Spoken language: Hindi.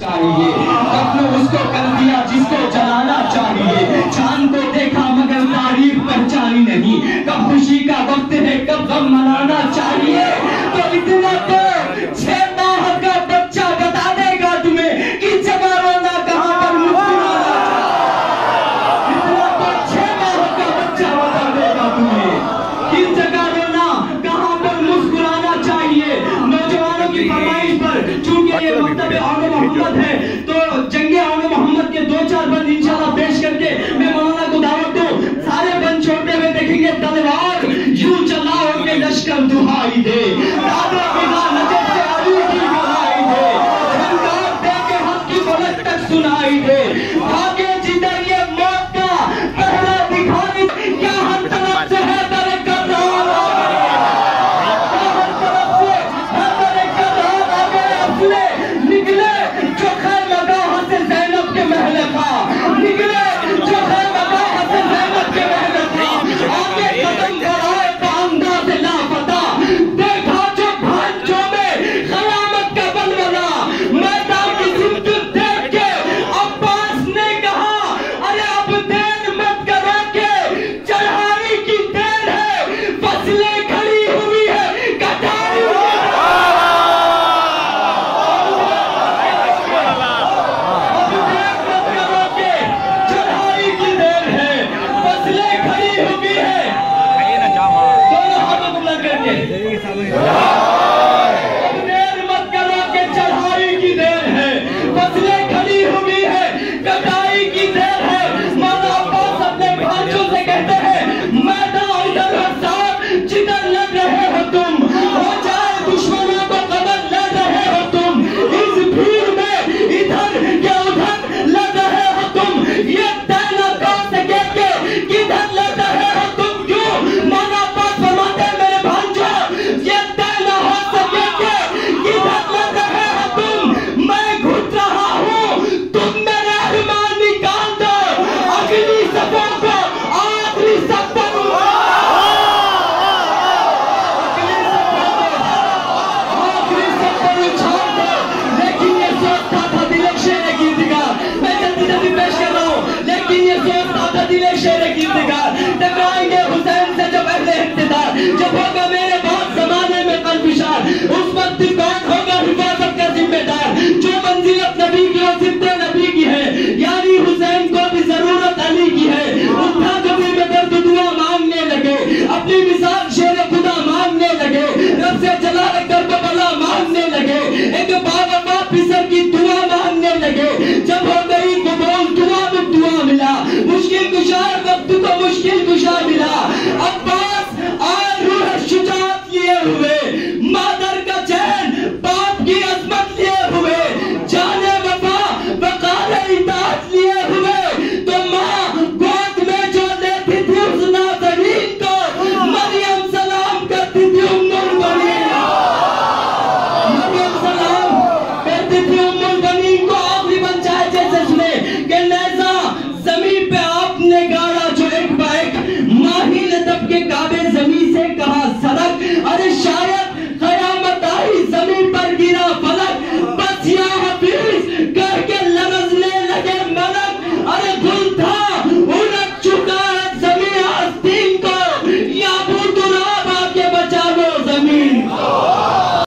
चाहिए अपने उसको कर दिया जिसको जलाना चाहिए। चांद को देखा मगर तारीफ पहचानी नहीं। कब खुशी का वक्त है कब गम मनाना चाहिए। तो इतना तो 6 माह का बच्चा बता देगा तुम्हें कि जगह रोना कहाँ पर मुस्कुराना चाहिए। इतना तो 6 माह का बच्चा बता देगा तुम्हें कि जगह रोना कहाँ पर मुस्कुराना चाहिए। नौजवानों की फरमाइश पर चूंकि ये मकतब आने मोहम्मद है तो जंगे आने मोहम्मद के 2-4 बंद इंशाल्लाह पेश करके मैं मौलाना को दावत दूं। सारे बंद छोड़ते हुए देखेंगे तलवार यूं चलाओ के लश्कर दुहाई दे। दादा बिना नजर से अली की गवाही दे। झंकार दे के हक की बोलत तक सुनाई दे। आगे जिधर ये मौत का पहरा दिखाई क्या हर तरफ से है तेरे कदम क्या हर तरफ से है तेरे कदम आगे असले निकले जो खैर लगा से ज़ैनब के महल का निकले जो खैर लगा से ज़ैनब के महल का आगे कदम बढ़ाए तो अंदाज़ लापता देखा जो भांजों में क़यामत का बन बना। मैदान की जिंदगी देख के अब्बास ने कहा अरे अब देर मत करो के चढ़ाई की देर है फसलें खड़ी हुई है कटाई चढ़ाई की देर है फसलें खड़ी हुई है। दोनों हाथों को बुलंद करके अब देर मत करो के चढ़ाई की देर है फसलें खड़ी हुई है कटाई की देर है। मौला अब्बास अपने भाइयों से कहते हैं मैदान उधर है साहब जिधर लग रहे हो तुम हो जाए दुश्मनों को कदम लड़ रहे हो तुम इस भीड़ में इधर या उधर लग रहे हो तुम ये तय न कर सके के किधर लग रहे हो तुम क्यों। मौला अब्बास फरमाते हैं मेरे भाइयों ये तय न हो सके के किधर लग रहे हो तुम। मैं घुट रहा हूँ तुम मेरे अरमान निकाल दो अगली सफर को आखिरी सफर आखिरी सफर उछाल दो। लेकिन ये सोचता था दिल शेर गीतकार मैं जल्दी जल्दी पेश कर रहा हूँ। लेकिन ये सोचता था दिल शेर गीतकार टकराएंगे हुसैन से जब अहले इक़्तिदार जब होगा मेरे बाद जमाने में कल्बिशार उस वक्त कौन होगा हिफाजत का जिम्मेदार जो मंजिलत नबी की